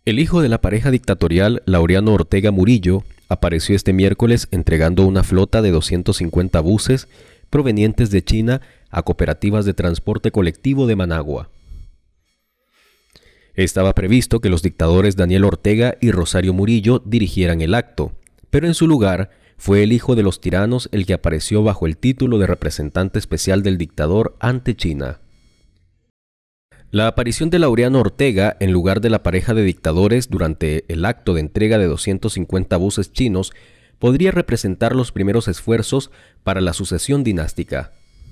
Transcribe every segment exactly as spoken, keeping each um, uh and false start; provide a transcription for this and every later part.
El hijo de la pareja dictatorial, Laureano Ortega Murillo, apareció este miércoles entregando una flota de doscientos cincuenta buses provenientes de China a cooperativas de transporte colectivo de Managua. Estaba previsto que los dictadores Daniel Ortega y Rosario Murillo dirigieran el acto, pero en su lugar fue el hijo de los tiranos el que apareció bajo el título de representante especial del dictador ante China. La aparición de Laureano Ortega en lugar de la pareja de dictadores durante el acto de entrega de doscientos cincuenta buses chinos podría representar los primeros esfuerzos para la sucesión dinástica.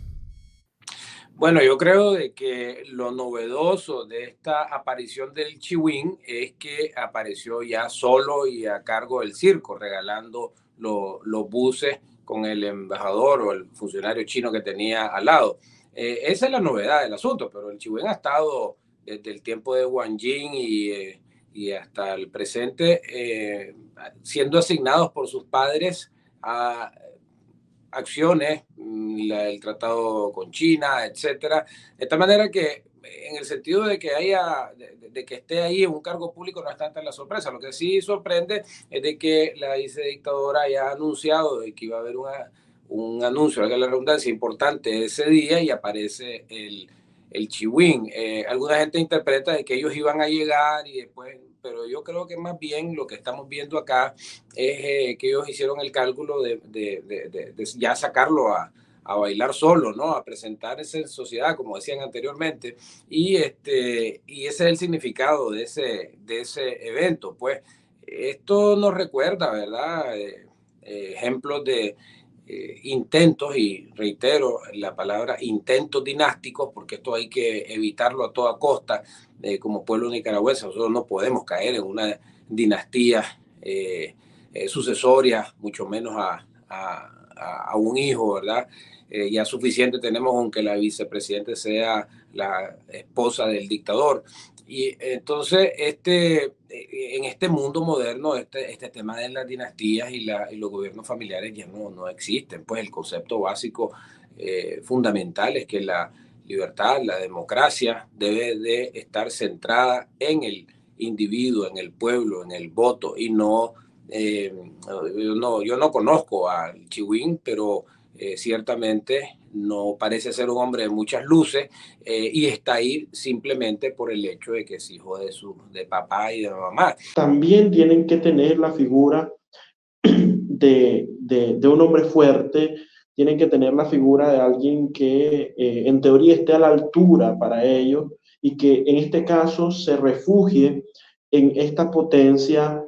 Bueno, yo creo de que lo novedoso de esta aparición del Chiwin es que apareció ya solo y a cargo del circo, regalando lo, los buses con el embajador o el funcionario chino que tenía al lado. Eh, esa es la novedad del asunto, pero el Chiwin ha estado desde el tiempo de Wang Jing y, eh, y hasta el presente eh, siendo asignados por sus padres a acciones, la, el tratado con China, etcétera. De esta manera que en el sentido de que haya, de, de que esté ahí en un cargo público no es tanta la sorpresa. Lo que sí sorprende es de que la vicedictadora haya anunciado de que iba a haber una, un anuncio, valga la redundancia, importante ese día y aparece el, el Chiwin. Eh, alguna gente interpreta de que ellos iban a llegar y después, pero yo creo que más bien lo que estamos viendo acá es eh, que ellos hicieron el cálculo de, de, de, de, de ya sacarlo a, a bailar solo, ¿no? A presentarse en sociedad, como decían anteriormente, y, este, y ese es el significado de ese, de ese evento. Pues esto nos recuerda, ¿verdad? Eh, eh, ejemplos de eh, intentos, y reitero la palabra intentos dinásticos, porque esto hay que evitarlo a toda costa, eh, como pueblo nicaragüense. Nosotros no podemos caer en una dinastía eh, eh, sucesoria, mucho menos a, a, a un hijo, ¿verdad? Eh, ya suficiente tenemos aunque la vicepresidente sea la esposa del dictador. Y entonces, este, en este mundo moderno, este, este tema de las dinastías y, la, y los gobiernos familiares ya no, no existen. Pues el concepto básico eh, fundamental es que la libertad, la democracia debe de estar centrada en el individuo, en el pueblo, en el voto y no, eh, yo no, yo no conozco al Chiwin, pero eh, ciertamente no parece ser un hombre de muchas luces eh, y está ahí simplemente por el hecho de que es hijo de, su, de papá y de mamá. También tienen que tener la figura de, de, de un hombre fuerte, tienen que tener la figura de alguien que eh, en teoría esté a la altura para ellos y que en este caso se refugie en esta potencia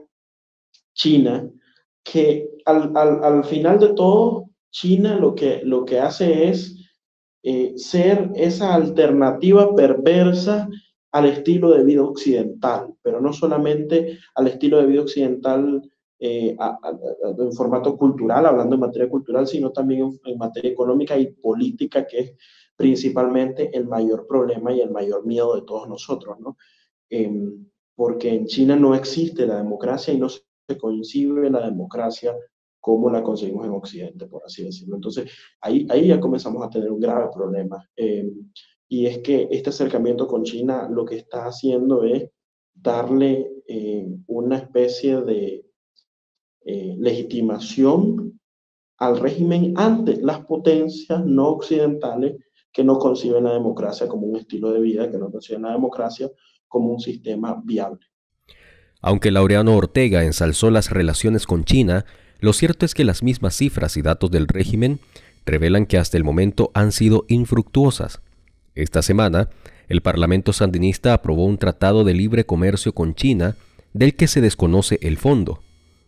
China, que al, al, al final de todo, China lo que, lo que hace es eh, ser esa alternativa perversa al estilo de vida occidental, pero no solamente al estilo de vida occidental eh, a, a, a, en formato cultural, hablando en materia cultural, sino también en, en materia económica y política, que es principalmente el mayor problema y el mayor miedo de todos nosotros, ¿no? Eh, porque en China no existe la democracia y no se concibe la democracia como la conseguimos en Occidente, por así decirlo. Entonces, ahí, ahí ya comenzamos a tener un grave problema. Eh, y es que este acercamiento con China lo que está haciendo es darle eh, una especie de eh, legitimación al régimen ante las potencias no occidentales que no conciben la democracia como un estilo de vida, que no conciben la democracia como un sistema viable. Aunque Laureano Ortega ensalzó las relaciones con China, lo cierto es que las mismas cifras y datos del régimen revelan que hasta el momento han sido infructuosas. Esta semana, el Parlamento sandinista aprobó un tratado de libre comercio con China del que se desconoce el fondo.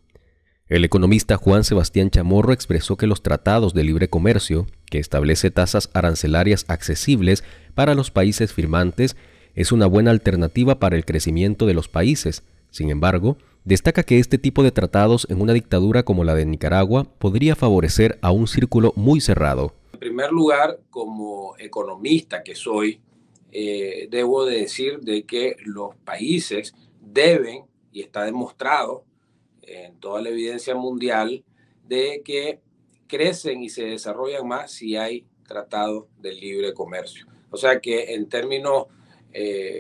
El economista Juan Sebastián Chamorro expresó que los tratados de libre comercio, que establece tasas arancelarias accesibles para los países firmantes, es una buena alternativa para el crecimiento de los países. Sin embargo, destaca que este tipo de tratados en una dictadura como la de Nicaragua podría favorecer a un círculo muy cerrado. En primer lugar, como economista que soy, eh, debo de decir de que los países deben, y está demostrado en toda la evidencia mundial, de que crecen y se desarrollan más si hay tratados de libre comercio. O sea que en términos eh,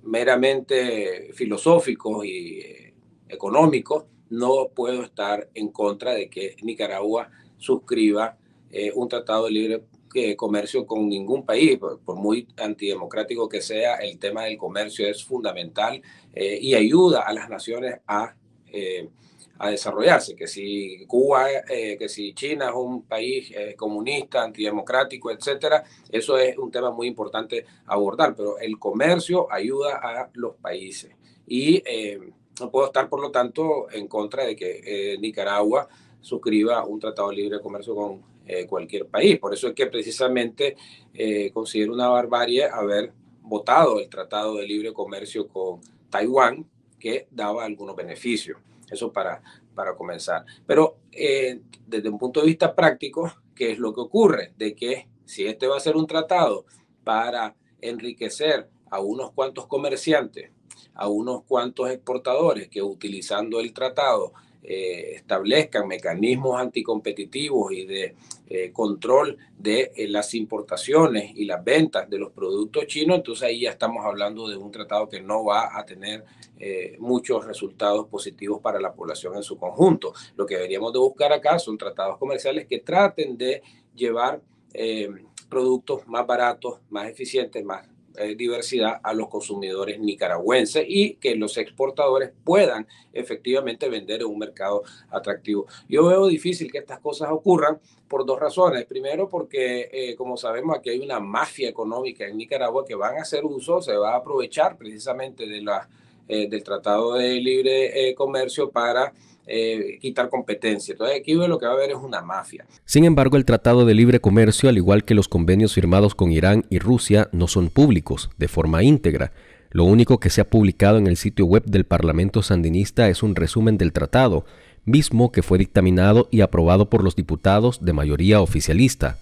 meramente filosóficos y eh, económicos, no puedo estar en contra de que Nicaragua suscriba eh, un tratado de libre eh, comercio con ningún país. Por, por muy antidemocrático que sea, el tema del comercio es fundamental eh, y ayuda a las naciones a, eh, a desarrollarse. Que si Cuba, eh, que si China es un país eh, comunista, antidemocrático, etcétera, eso es un tema muy importante abordar, pero el comercio ayuda a los países. Y eh, no puedo estar, por lo tanto, en contra de que eh, Nicaragua suscriba un tratado de libre comercio con eh, cualquier país. Por eso es que precisamente eh, considero una barbarie haber votado el tratado de libre comercio con Taiwán, que daba algunos beneficios. Eso para, para comenzar. Pero eh, desde un punto de vista práctico, ¿qué es lo que ocurre? De que si este va a ser un tratado para enriquecer a unos cuantos comerciantes, a unos cuantos exportadores que utilizando el tratado eh, establezcan mecanismos anticompetitivos y de eh, control de eh, las importaciones y las ventas de los productos chinos, entonces ahí ya estamos hablando de un tratado que no va a tener eh, muchos resultados positivos para la población en su conjunto. Lo que deberíamos de buscar acá son tratados comerciales que traten de llevar eh, productos más baratos, más eficientes, más Eh, diversidad a los consumidores nicaragüenses y que los exportadores puedan efectivamente vender en un mercado atractivo. Yo veo difícil que estas cosas ocurran por dos razones. Primero, porque eh, como sabemos aquí hay una mafia económica en Nicaragua que van a hacer uso, se va a aprovechar precisamente de la, eh, del Tratado de Libre eh, Comercio para Eh, quitar competencia. Entonces aquí lo que va a haber es una mafia. Sin embargo, el Tratado de Libre Comercio, al igual que los convenios firmados con Irán y Rusia, no son públicos de forma íntegra. Lo único que se ha publicado en el sitio web del Parlamento Sandinista es un resumen del tratado, mismo que fue dictaminado y aprobado por los diputados de mayoría oficialista.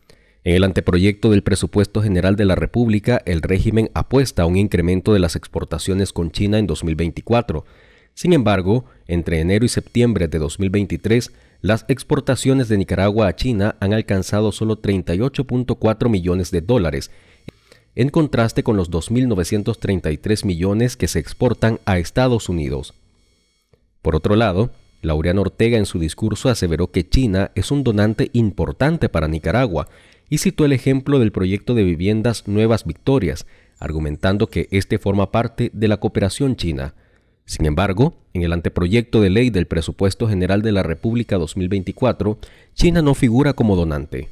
En el anteproyecto del Presupuesto General de la República, el régimen apuesta a un incremento de las exportaciones con China en dos mil veinticuatro. Sin embargo, entre enero y septiembre de dos mil veintitrés, las exportaciones de Nicaragua a China han alcanzado solo treinta y ocho punto cuatro millones de dólares, en contraste con los dos mil novecientos treinta y tres millones que se exportan a Estados Unidos. Por otro lado, Laureano Ortega en su discurso aseveró que China es un donante importante para Nicaragua y citó el ejemplo del proyecto de viviendas Nuevas Victorias, argumentando que este forma parte de la cooperación china. Sin embargo, en el anteproyecto de ley del Presupuesto General de la República dos mil veinticuatro, China no figura como donante.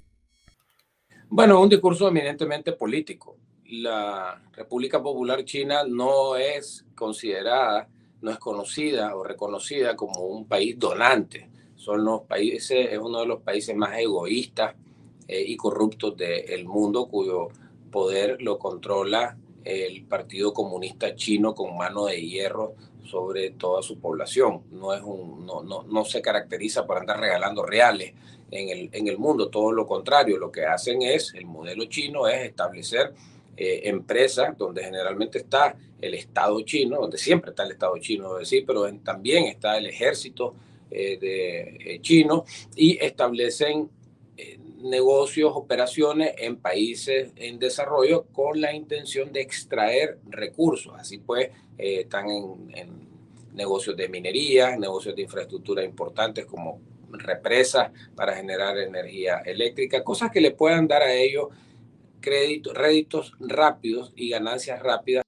Bueno, un discurso eminentemente político. La República Popular China no es considerada, no es conocida o reconocida como un país donante. Son los países, es uno de los países más egoístas eh, y corruptos del mundo, cuyo poder lo controla el Partido Comunista Chino con mano de hierro sobre toda su población. No, es un, no, no, no se caracteriza por andar regalando reales en el, en el mundo, todo lo contrario. Lo que hacen es, el modelo chino es establecer eh, empresas donde generalmente está el Estado chino, donde siempre está el Estado chino, decir, pero en, también está el ejército eh, de, eh, chino, y establecen eh, negocios, operaciones en países en desarrollo con la intención de extraer recursos. Así pues, eh, están en, en negocios de minería, negocios de infraestructura importantes como represas para generar energía eléctrica, cosas que le puedan dar a ellos créditos, réditos rápidos y ganancias rápidas.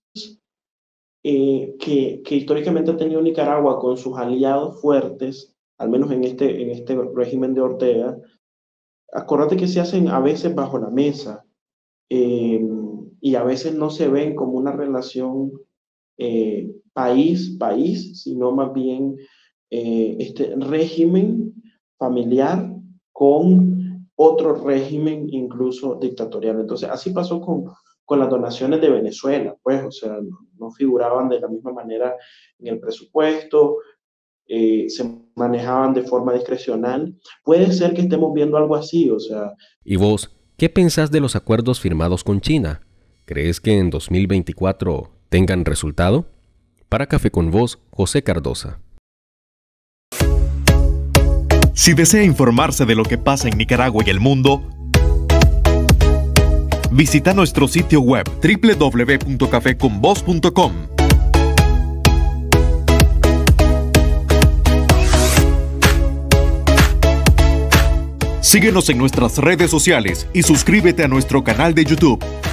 Eh, que, que históricamente ha tenido Nicaragua con sus aliados fuertes, al menos en este, en este régimen de Ortega. Acuérdate que se hacen a veces bajo la mesa eh, y a veces no se ven como una relación eh, país-país, sino más bien eh, este régimen familiar con otro régimen incluso dictatorial. Entonces, así pasó con, con las donaciones de Venezuela, pues, o sea, no, no figuraban de la misma manera en el presupuesto. Eh, se manejaban de forma discrecional. Puede ser que estemos viendo algo así, o sea... ¿Y vos, qué pensás de los acuerdos firmados con China? ¿Crees que en dos mil veinticuatro tengan resultado? Para Café con Vos, José Cardosa. Si desea informarse de lo que pasa en Nicaragua y el mundo, Visita nuestro sitio web doble u doble u doble u punto café con voz punto com. Síguenos en nuestras redes sociales y suscríbete a nuestro canal de YouTube.